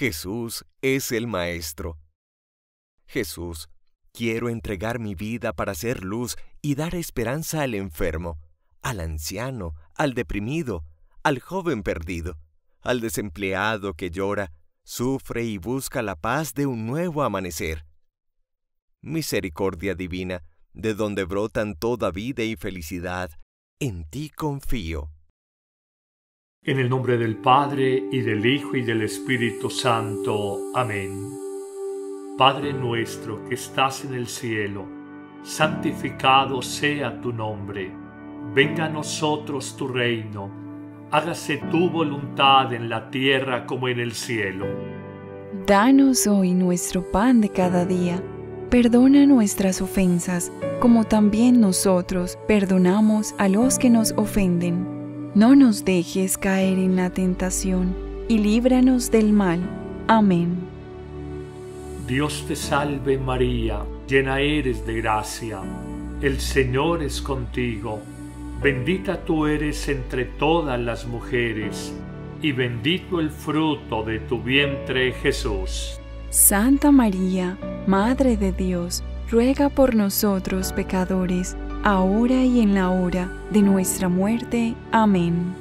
Jesús es el Maestro. Jesús, quiero entregar mi vida para ser luz y dar esperanza al enfermo, al anciano, al deprimido, al joven perdido, al desempleado que llora, sufre y busca la paz de un nuevo amanecer. Misericordia divina, de donde brotan toda vida y felicidad, en ti confío. En el nombre del Padre, y del Hijo, y del Espíritu Santo. Amén. Padre nuestro que estás en el cielo, santificado sea tu nombre. Venga a nosotros tu reino. Hágase tu voluntad en la tierra como en el cielo. Danos hoy nuestro pan de cada día. Perdona nuestras ofensas, como también nosotros perdonamos a los que nos ofenden. No nos dejes caer en la tentación, y líbranos del mal. Amén. Dios te salve María, llena eres de gracia. El Señor es contigo. Bendita tú eres entre todas las mujeres, y bendito el fruto de tu vientre, Jesús. Santa María, Madre de Dios, ruega por nosotros pecadores, ahora y en la hora de nuestra muerte. Amén.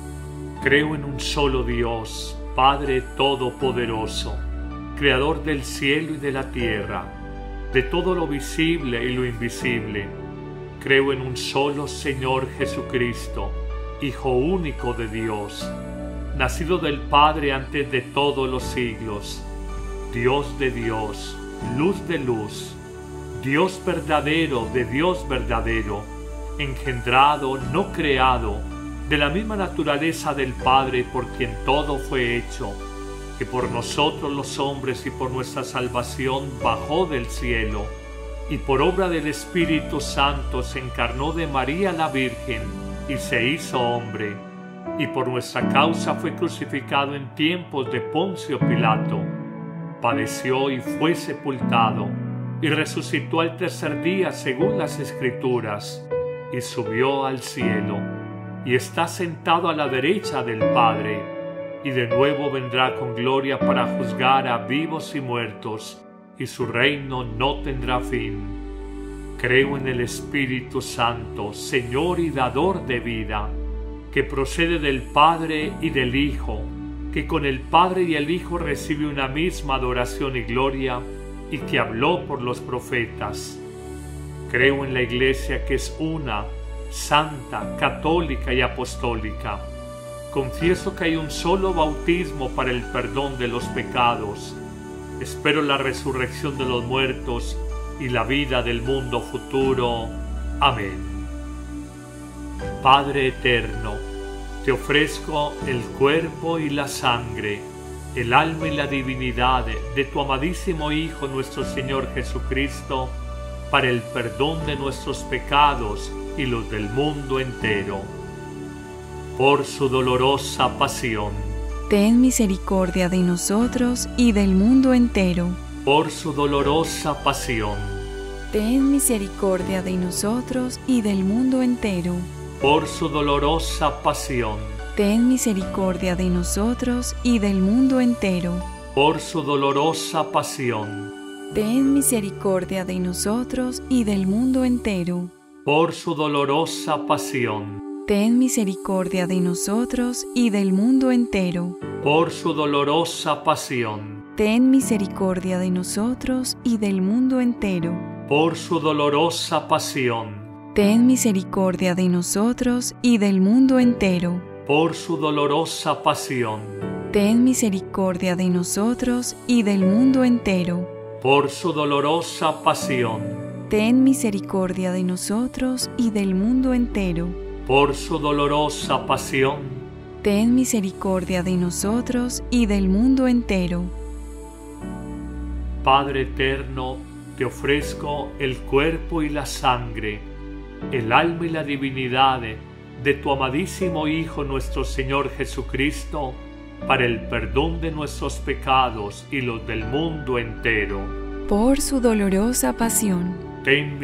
Creo en un solo Dios, Padre Todopoderoso, Creador del cielo y de la tierra, de todo lo visible y lo invisible. Creo en un solo Señor Jesucristo, Hijo único de Dios, nacido del Padre antes de todos los siglos, Dios de Dios, luz de luz, Dios verdadero de Dios verdadero, engendrado, no creado, de la misma naturaleza del Padre por quien todo fue hecho, que por nosotros los hombres y por nuestra salvación bajó del cielo, y por obra del Espíritu Santo se encarnó de María la Virgen y se hizo hombre, y por nuestra causa fue crucificado en tiempos de Poncio Pilato, padeció y fue sepultado, y resucitó al tercer día según las Escrituras, y subió al cielo, y está sentado a la derecha del Padre, y de nuevo vendrá con gloria para juzgar a vivos y muertos, y su reino no tendrá fin. Creo en el Espíritu Santo, Señor y dador de vida, que procede del Padre y del Hijo, que con el Padre y el Hijo recibe una misma adoración y gloria, y que habló por los profetas. Creo en la Iglesia que es una, santa, católica y apostólica. Confieso que hay un solo bautismo para el perdón de los pecados. Espero la resurrección de los muertos y la vida del mundo futuro. Amén. Padre eterno, te ofrezco el cuerpo y la sangre, el alma y la divinidad de tu amadísimo Hijo nuestro Señor Jesucristo, para el perdón de nuestros pecados y los del mundo entero. Por su dolorosa pasión, ten misericordia de nosotros y del mundo entero. Por su dolorosa pasión, ten misericordia de nosotros y del mundo entero. Por su dolorosa pasión, ten misericordia de nosotros y del mundo entero. Por su dolorosa pasión, ten misericordia de nosotros y del mundo entero. Por su dolorosa pasión, ten misericordia de nosotros y del mundo entero. Por su dolorosa pasión, ten misericordia de nosotros y del mundo entero. Por su dolorosa pasión, ten misericordia de nosotros y del mundo entero. Por su dolorosa pasión, ten misericordia de nosotros y del mundo entero. Por su dolorosa pasión, ten misericordia de nosotros y del mundo entero. Por su dolorosa pasión, ten misericordia de nosotros y del mundo entero. Padre eterno, te ofrezco el cuerpo y la sangre, el alma y la divinidad de tu amadísimo Hijo nuestro Señor Jesucristo, para el perdón de nuestros pecados y los del mundo entero. Por su dolorosa pasión, ten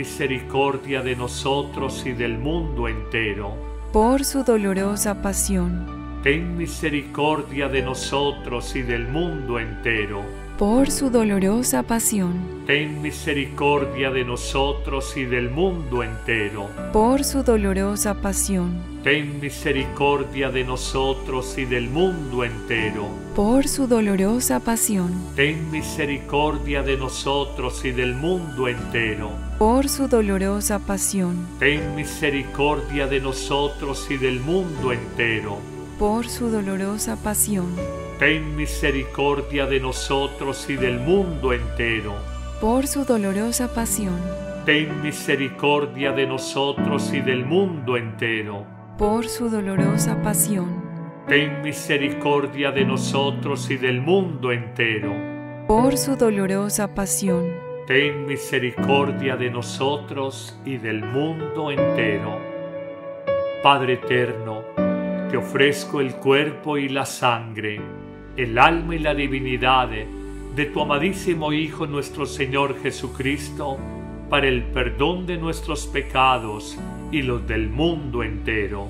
misericordia de nosotros y del mundo entero. Por su dolorosa pasión, ten misericordia de nosotros y del mundo entero. Por su dolorosa pasión, Ten misericordia de nosotros y del mundo entero. por su dolorosa pasión, Ten misericordia de nosotros y del mundo entero. por su dolorosa pasión, Ten misericordia de nosotros y del mundo entero. por su dolorosa pasión, Ten misericordia de nosotros y del mundo entero. por su dolorosa pasión, Ten misericordia de nosotros y del mundo entero. por su dolorosa pasión, Ten misericordia de nosotros y del mundo entero. por su dolorosa pasión, Ten misericordia de nosotros y del mundo entero. por su dolorosa pasión, Ten misericordia de nosotros y del mundo entero. Padre eterno, te ofrezco el cuerpo y la sangre, el alma y la divinidad de tu amadísimo Hijo nuestro Señor Jesucristo, para el perdón de nuestros pecados y los del mundo entero.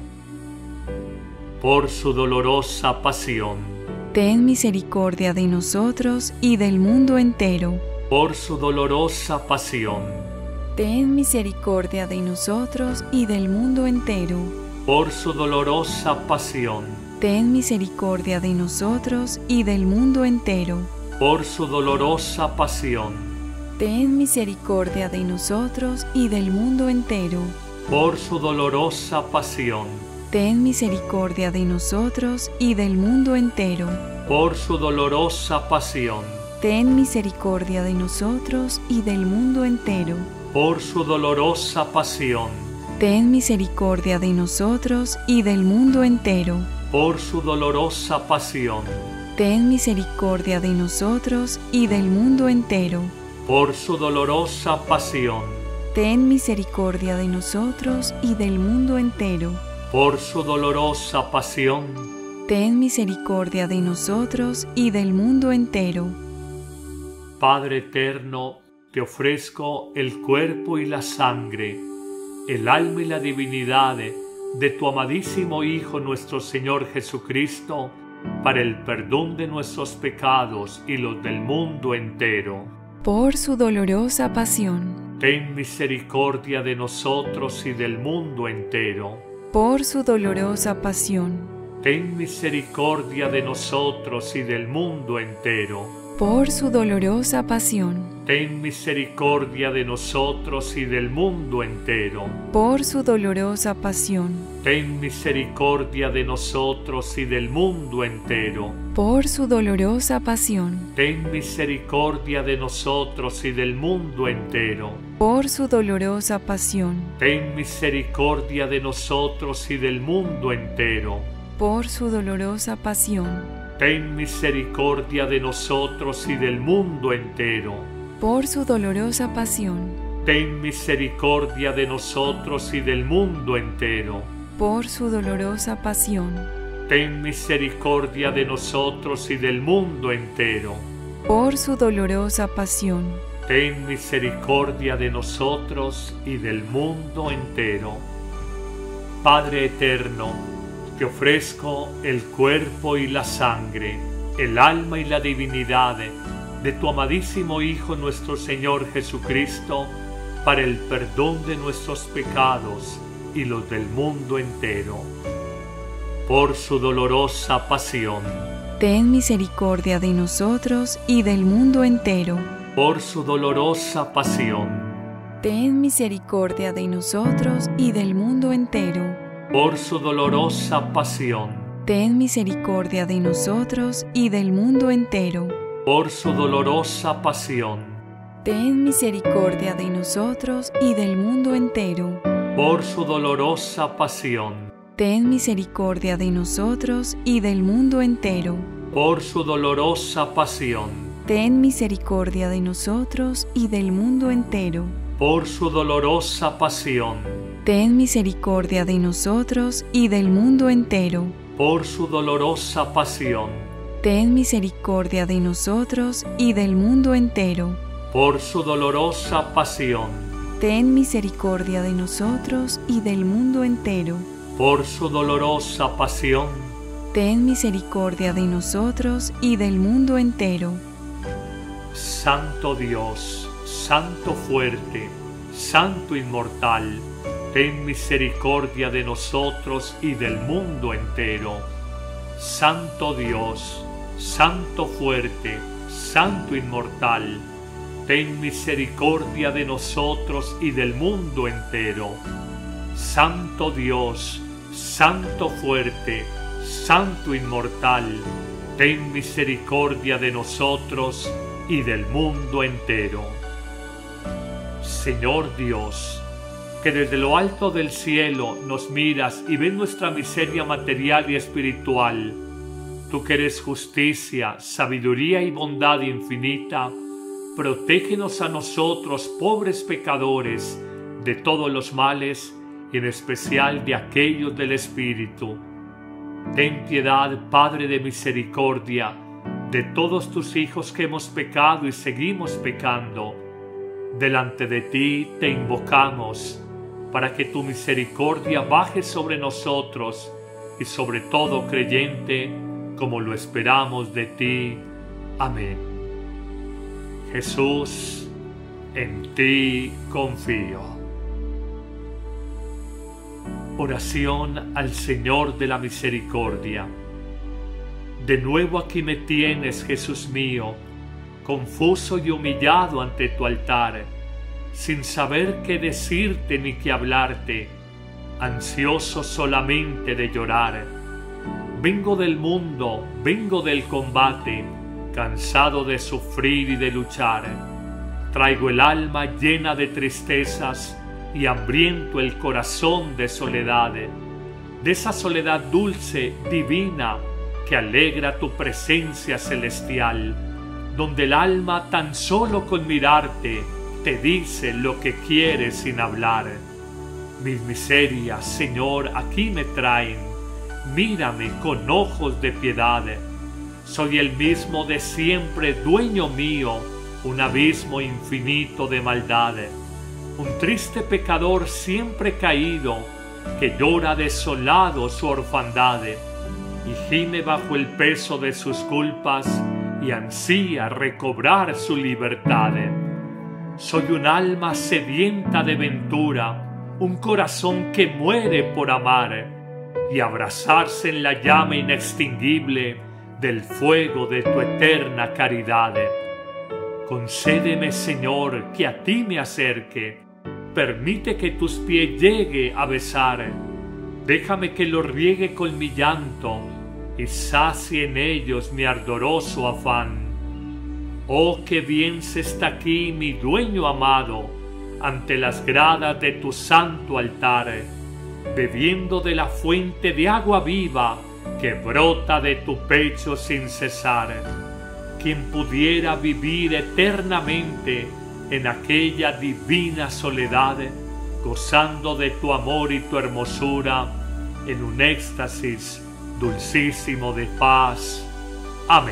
Por su dolorosa pasión, ten misericordia de nosotros y del mundo entero. por su dolorosa pasión, Ten misericordia de nosotros y del mundo entero. por su dolorosa pasión, Ten misericordia de nosotros y del mundo entero. por su dolorosa pasión, Ten misericordia de nosotros y del mundo entero. por su dolorosa pasión, Ten misericordia de nosotros y del mundo entero. por su dolorosa pasión, Ten misericordia de nosotros y del mundo entero. por su dolorosa pasión, Ten misericordia de nosotros y del mundo entero. por su dolorosa pasión, Ten misericordia de nosotros y del mundo entero. por su dolorosa pasión, Ten misericordia de nosotros y del mundo entero. por su dolorosa pasión, Ten misericordia de nosotros y del mundo entero. Padre eterno, te ofrezco el cuerpo y la sangre, el alma y la divinidad de tu amadísimo Hijo nuestro Señor Jesucristo, para el perdón de nuestros pecados y los del mundo entero. Por su dolorosa pasión, Ten misericordia de nosotros y del mundo entero. por su dolorosa pasión, Ten misericordia de nosotros y del mundo entero. por su dolorosa pasión, Ten misericordia de nosotros y del mundo entero. por su dolorosa pasión, Ten misericordia de nosotros y del mundo entero. por su dolorosa pasión, Ten misericordia de nosotros y del mundo entero. por su dolorosa pasión, Ten misericordia de nosotros y del mundo entero. por su dolorosa pasión, Ten misericordia de nosotros y del mundo entero. por su dolorosa pasión, Ten misericordia de nosotros y del mundo entero. por su dolorosa pasión, Ten misericordia de nosotros y del mundo entero. por su dolorosa pasión, Ten misericordia de nosotros y del mundo entero. Padre eterno, te ofrezco el cuerpo y la sangre, el alma y la divinidad de tu amadísimo Hijo nuestro Señor Jesucristo, para el perdón de nuestros pecados y los del mundo entero. Por su dolorosa pasión, ten misericordia de nosotros y del mundo entero. por su dolorosa pasión, Ten misericordia de nosotros y del mundo entero. por su dolorosa pasión, Ten misericordia de nosotros y del mundo entero. por su dolorosa pasión, Ten misericordia de nosotros y del mundo entero. por su dolorosa pasión, Ten misericordia de nosotros y del mundo entero. por su dolorosa pasión, Ten misericordia de nosotros y del mundo entero. por su dolorosa pasión, Ten misericordia de nosotros y del mundo entero. por su dolorosa pasión, Ten misericordia de nosotros y del mundo entero. por su dolorosa pasión, Ten misericordia de nosotros y del mundo entero. por su dolorosa pasión, ten misericordia de nosotros y del mundo entero. Santo Dios, Santo fuerte, Santo inmortal, ten misericordia de nosotros y del mundo entero. Santo Dios, Santo fuerte, Santo inmortal, ten misericordia de nosotros y del mundo entero. Santo Dios, Santo fuerte, Santo inmortal, ten misericordia de nosotros y del mundo entero. Señor Dios, que desde lo alto del cielo nos miras y ves nuestra miseria material y espiritual, tú que eres justicia, sabiduría y bondad infinita, protégenos a nosotros, pobres pecadores, de todos los males y en especial de aquellos del Espíritu. Ten piedad, Padre de misericordia, de todos tus hijos que hemos pecado y seguimos pecando. Delante de ti te invocamos, para que tu misericordia baje sobre nosotros y sobre todo creyente, como lo esperamos de ti. Amén. Jesús, en ti confío. Oración al Señor de la misericordia. De nuevo aquí me tienes, Jesús mío, confuso y humillado ante tu altar, sin saber qué decirte ni qué hablarte, ansioso solamente de llorar. Vengo del mundo, vengo del combate, cansado de sufrir y de luchar. Traigo el alma llena de tristezas y hambriento el corazón de soledad, de esa soledad dulce, divina, que alegra tu presencia celestial, donde el alma tan solo con mirarte te dice lo que quiere sin hablar. Mis miserias, Señor, aquí me traen, mírame con ojos de piedad. Soy el mismo de siempre, dueño mío, un abismo infinito de maldad, un triste pecador siempre caído, que llora desolado su orfandad, y gime bajo el peso de sus culpas, y ansía recobrar su libertad. Soy un alma sedienta de ventura, un corazón que muere por amar, y abrazarse en la llama inextinguible del fuego de tu eterna caridad. Concédeme, Señor, que a ti me acerque, permite que tus pies llegue a besar, déjame que los riegue con mi llanto, y sacie en ellos mi ardoroso afán. Oh, qué bien se está aquí mi dueño amado, ante las gradas de tu santo altar, bebiendo de la fuente de agua viva que brota de tu pecho sin cesar. Quien pudiera vivir eternamente en aquella divina soledad, gozando de tu amor y tu hermosura, en un éxtasis dulcísimo de paz. Amén.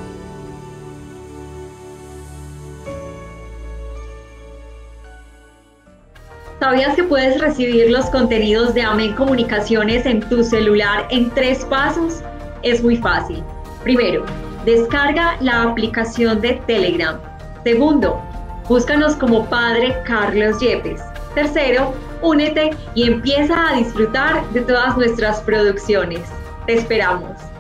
¿Sabías que puedes recibir los contenidos de Amén Comunicaciones en tu celular en 3 pasos? Es muy fácil. Primero, descarga la aplicación de Telegram. Segundo, búscanos como Padre Carlos Yepes. Tercero, únete y empieza a disfrutar de todas nuestras producciones. Te esperamos.